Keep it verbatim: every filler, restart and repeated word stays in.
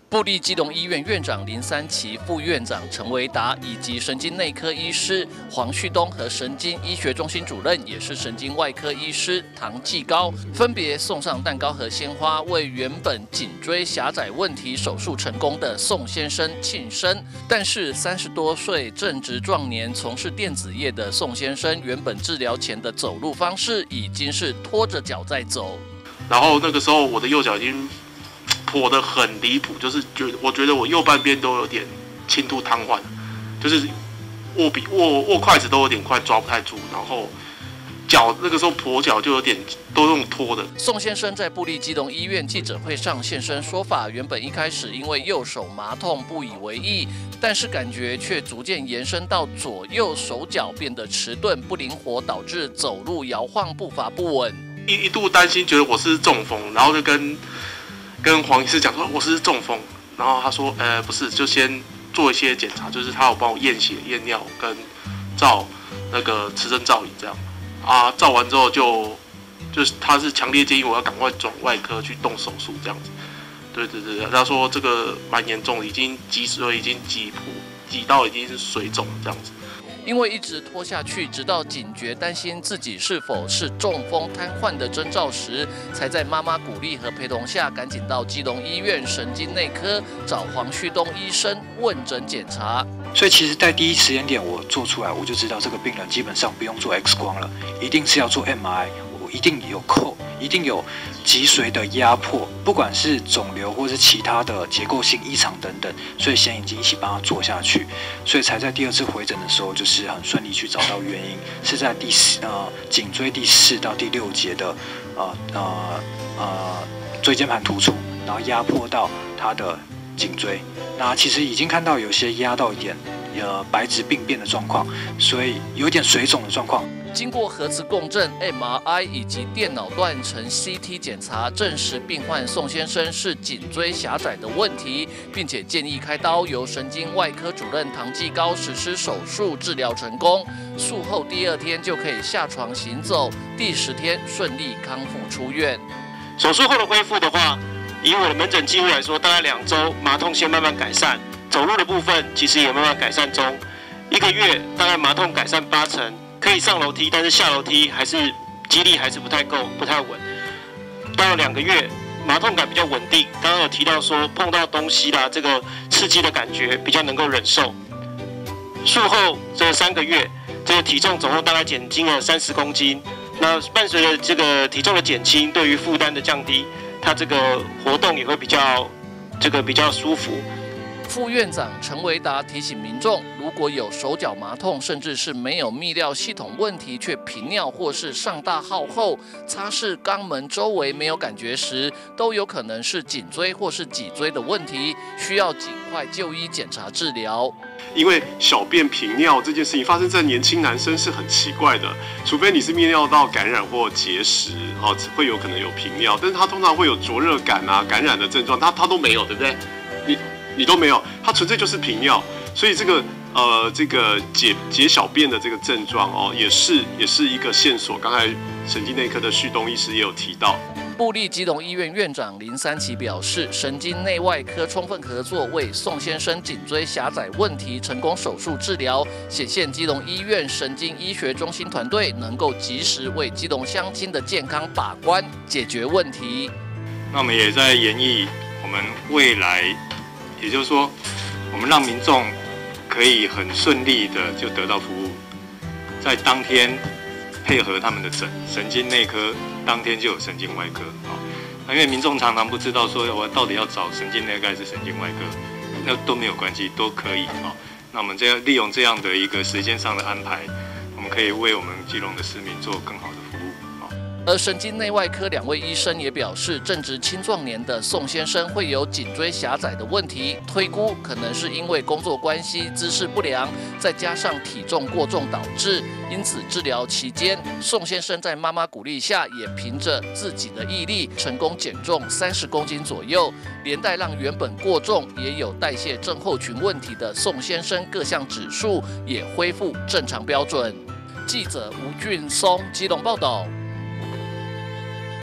部立基隆医院院长林三奇、副院长陈维达以及神经内科医师黄旭东和神经医学中心主任，也是神经外科医师唐继高，分别送上蛋糕和鲜花，为原本颈椎狭窄问题手术成功的宋先生庆生。但是三十多岁正值壮年，从事电子业的宋先生，原本治疗前的走路方式已经是拖着脚在走。 然后那个时候我的右脚已经跛得很离谱，就是觉我觉得我右半边都有点轻度瘫痪，就是握笔握握筷子都有点快抓不太住，然后脚那个时候跛脚就有点都用拖的。 宋先生在部立基隆医院记者会上现身说法，原本一开始因为右手麻痛不以为意，但是感觉却逐渐延伸到左右手脚变得迟钝不灵活，导致走路摇晃步伐不稳。 一一度担心觉得我是中风，然后就跟跟黄医师讲说我是中风，然后他说呃不是，就先做一些检查，就是他有帮我验血、验尿跟照那个磁振造影这样啊，照完之后就就是他是强烈建议我要赶快转外科去动手术这样子。对对对，他说这个蛮严重的，已经脊髓已经挤破，挤到已经是水肿这样子。 因为一直拖下去，直到警觉担心自己是否是中风瘫痪的征兆时，才在妈妈鼓励和陪同下，赶紧到基隆医院神经内科找黄旭东医生问诊检查。 所以其实，在第一时间点我做出来，我就知道这个病人基本上不用做 X 光了，一定是要做 M R I， 我一定有扣，一定有脊髓的压迫，不管是肿瘤或是其他的结构性异常等等，所以先已经一起帮他做下去，所以才在第二次回诊的时候，就是很顺利去找到原因，是在第四呃颈椎第四到第六节的呃呃呃椎间盘突出，然后压迫到他的颈椎，那其实已经看到有些压到一点呃白质病变的状况，所以有点水肿的状况。 经过核磁共振、M R I 以及电脑断层 C T 检查，证实病患宋先生是颈椎狭窄的问题，并且建议开刀，由神经外科主任唐继高实施手术治疗成功。术后第二天就可以下床行走，第十天顺利康复出院。 手术后的恢复的话，以我的门诊记录来说，大概两周麻痛先慢慢改善，走路的部分其实也慢慢改善中。一个月大概麻痛改善八成。可以上楼梯，但是下楼梯还是肌力还是不太够，不太稳。到了两个月，麻痛感比较稳定。刚刚有提到说碰到东西啦，这个刺激的感觉比较能够忍受。术后这三个月，这个体重总共大概减轻了三十公斤。那伴随着这个体重的减轻，对于负担的降低，它这个活动也会比较这个比较舒服。 副院长陈维达提醒民众，如果有手脚麻痛，甚至是没有泌尿系统问题却频尿或是上大号后擦拭肛门周围没有感觉时，都有可能是颈椎或是脊椎的问题，需要尽快就医检查治疗。 因为小便频尿这件事情发生在年轻男生是很奇怪的，除非你是泌尿道感染或结石，哦，会有可能有频尿，但是他通常会有灼热感啊、感染的症状，他他都没有，对不对？你你都没有，它纯粹就是频尿，所以这个呃这个解解小便的这个症状哦，也是也是一个线索。刚才神经内科的旭东医师也有提到。 部立基隆医院院长林三奇表示，神经内外科充分合作，为宋先生颈椎狭窄问题成功手术治疗，显现基隆医院神经医学中心团队能够及时为基隆乡亲的健康把关，解决问题。 那我们也在研议我们未来，也就是说，我们让民众可以很顺利的就得到服务，在当天配合他们的诊，神经内科当天就有神经外科啊。那因为民众常常不知道说我到底要找神经内科还是神经外科，那都没有关系，都可以啊。那我们这样利用这样的一个时间上的安排，我们可以为我们基隆的市民做更好的服务。 而神经内外科两位医生也表示，正值青壮年的宋先生会有颈椎狭窄的问题，推估可能是因为工作关系姿势不良，再加上体重过重导致。因此治疗期间，宋先生在妈妈鼓励下，也凭着自己的毅力，成功减重三十公斤左右，连带让原本过重也有代谢症候群问题的宋先生各项指数也恢复正常标准。记者吴俊松基隆报道。